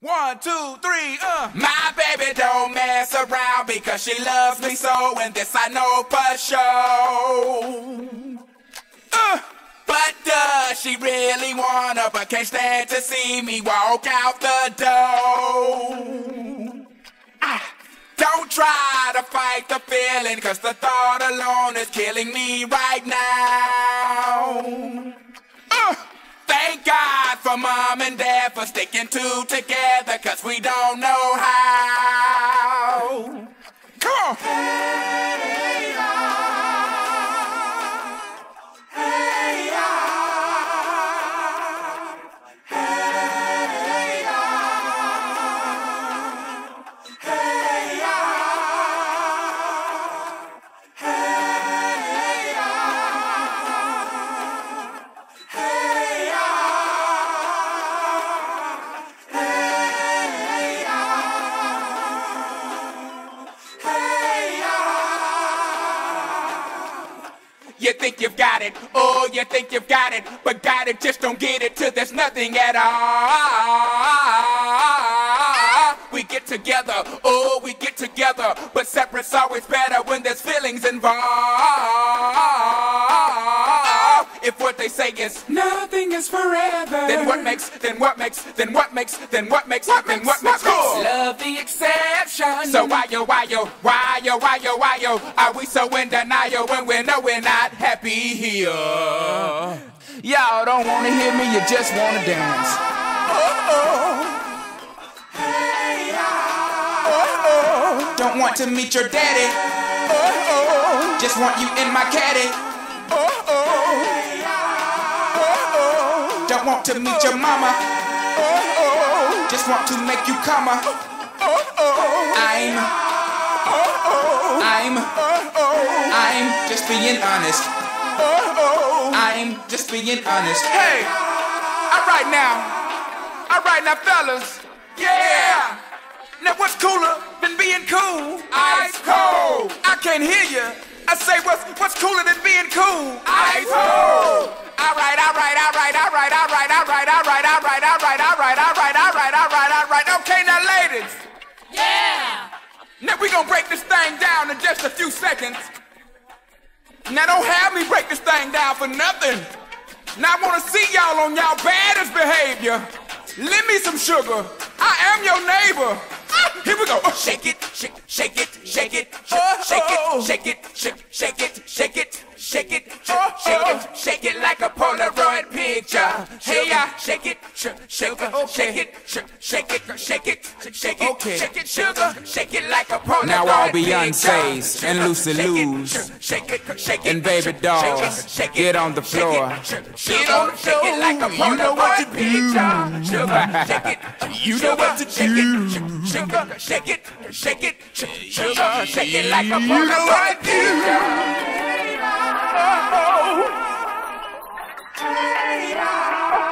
1, 2, 3, My baby don't mess around because she loves me so, and this I know for sure. But does she really wanna, but can't stand to see me walk out the door? Don't try to fight the feeling, cause the thought alone is killing me right now. Thank God for mom and dad for sticking two together, cause we don't know how. Come on. Hey, hey, hey, You think you've got it, oh, you think you've got it, but got it, just don't get it till there's nothing at all. We get together, oh, we get together, but separate's always better when there's feelings involved. If what they say is nothing is forever, then what makes love the exception? So why yo, are we so in denial when we know we're not happy here? Y'all don't wanna hear me, you just wanna dance. Don't want to meet your daddy. Just want you in my caddy. Don't want to meet your mama. Just want to make you come. I'm just being honest. I'm just being honest. Hey, all right now, fellas. Yeah. Now what's cooler than being cool? Ice cold. I can't hear you. I say what's cooler than being cool? Ice cold. All right. Okay, now ladies. Yeah. Now we gonna break this thing down in just a few seconds. Now don't have me break this thing down for nothing. Now I wanna see y'all on y'all baddest behavior. Lend me some sugar. I am your neighbor. Here we go. Shake it, shake it, shake it, shake it, shake it like a Polaroid picture. Hey, shake it, sugar, shake it, sugar, shake it like a Polaroid picture. Now all Beyonce's and Lucy Lou's and Baby Dolls, get on the floor. Get on the floor like a Polaroid picture. Sugar, shake it, you know what to do. Sugar, shake it, sugar, shake it like a Polaroid picture. Hey,